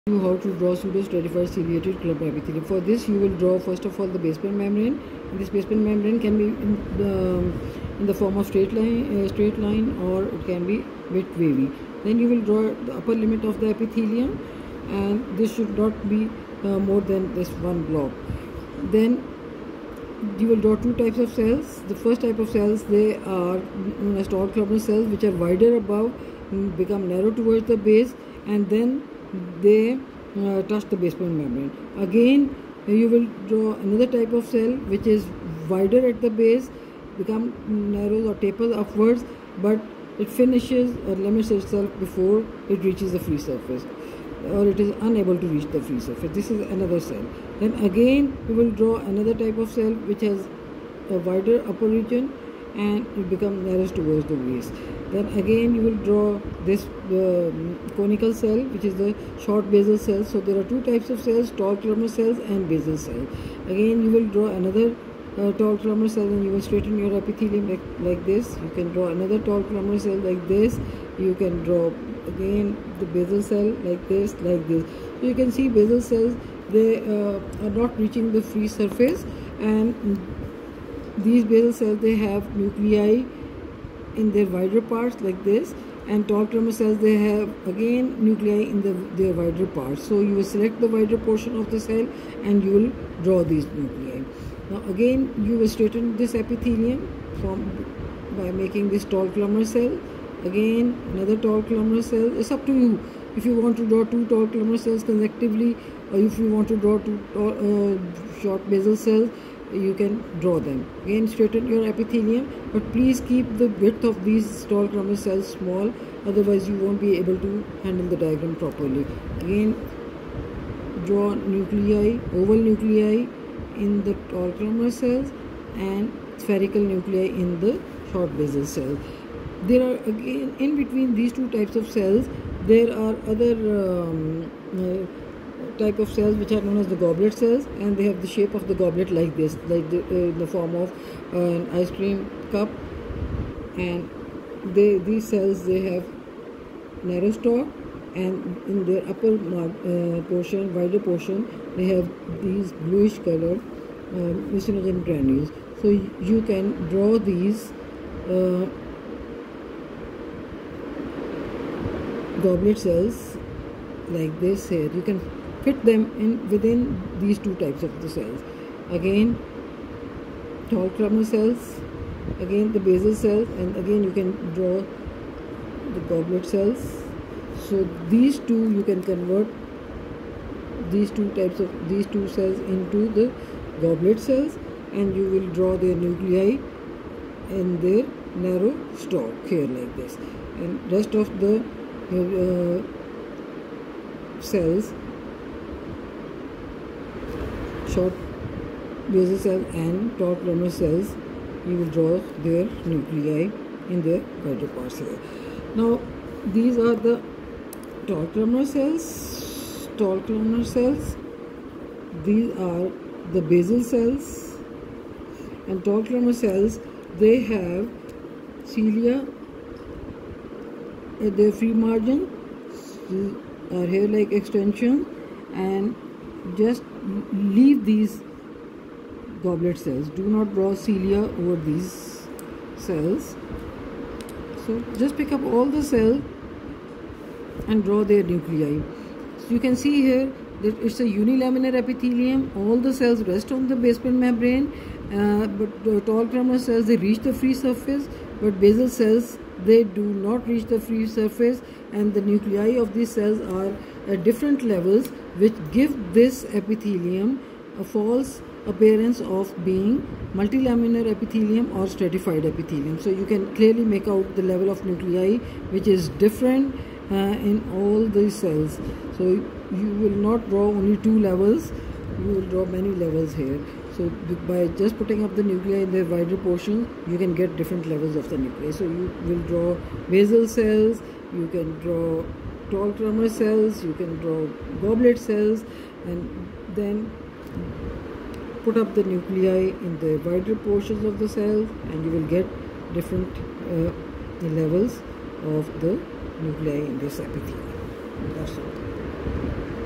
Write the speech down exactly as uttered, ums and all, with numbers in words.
You how to draw pseudostratified ciliated clump epithelium. For this, you will draw first of all the basement membrane. And this basement membrane can be in the, in the form of straight line, uh, straight line, or it can be bit wavy. Then you will draw the upper limit of the epithelium, and this should not be uh, more than this one block. Then you will draw two types of cells. The first type of cells, they are known as tall columnar cells, which are wider above, become narrow towards the base, and then they uh, touch the basement membrane. Again, you will draw another type of cell which is wider at the base, become narrow or taper upwards, but it finishes or limits itself before it reaches the free surface, or it is unable to reach the free surface. This is another cell. Then again you will draw another type of cell which has a wider upper region and it becomes narrows towards the base. Then again you will draw this uh, conical cell, which is the short basal cells. So there are two types of cells, tall columnar cells and basal cells. Again you will draw another uh, tall columnar cell, and you will straighten your epithelium like, like this. You can draw another tall columnar cell like this. You can draw again the basal cell like this, like this. So you can see basal cells, they uh, are not reaching the free surface, and these basal cells, they have nuclei in their wider parts like this, and tall columnar cells, they have again nuclei in the, their wider parts. So you will select the wider portion of the cell and you will draw these nuclei. Now again you will straighten this epithelium from by making this tall columnar cell. Again another tall columnar cell. It's up to you if you want to draw two tall columnar cells consecutively, or if you want to draw two tall, uh, short basal cells, you can draw them. Again straighten your epithelium, but please keep the width of these tall columnar cells small, otherwise you won't be able to handle the diagram properly. Again draw nuclei, oval nuclei in the tall columnar cells and spherical nuclei in the short basal cells. There are again in between these two types of cells, there are other um, uh, type of cells which are known as the goblet cells, and they have the shape of the goblet like this, like the, uh, in the form of uh, an ice cream cup. And they these cells, they have narrow stalk, and in their upper uh, portion, wider portion, they have these bluish colored uh, mucinogen granules. So you can draw these uh, goblet cells like this here. You can fit them in within these two types of the cells. Again tall columnar cells, again the basal cells, and again you can draw the goblet cells. So these two, you can convert these two types of these two cells into the goblet cells, and you will draw their nuclei in their narrow stalk here like this. And rest of the uh, cells, short basal cell and tall columnar cells, you will draw their nuclei in their wider parts here. Now these are the tall columnar cells, tall columnar cells. These are the basal cells, and tall columnar cells, they have cilia at their free margin, are hair-like extension, and just leave these goblet cells. Do not draw cilia over these cells. So just pick up all the cells and draw their nuclei. So you can see here that it's a unilaminar epithelium. All the cells rest on the basement membrane, uh, but the tall columnar cells, they reach the free surface, but basal cells, they do not reach the free surface, and the nuclei of these cells are at different levels, which give this epithelium a false appearance of being multilaminar epithelium or stratified epithelium. So you can clearly make out the level of nuclei which is different uh, in all these cells. So you will not draw only two levels, you will draw many levels here. So by just putting up the nuclei in their wider portion, you can get different levels of the nuclei. So you will draw basal cells, you can draw tall columnar cells, you can draw goblet cells, and then put up the nuclei in the wider portions of the cells, and you will get different uh, levels of the nuclei in this epithelium. That's all.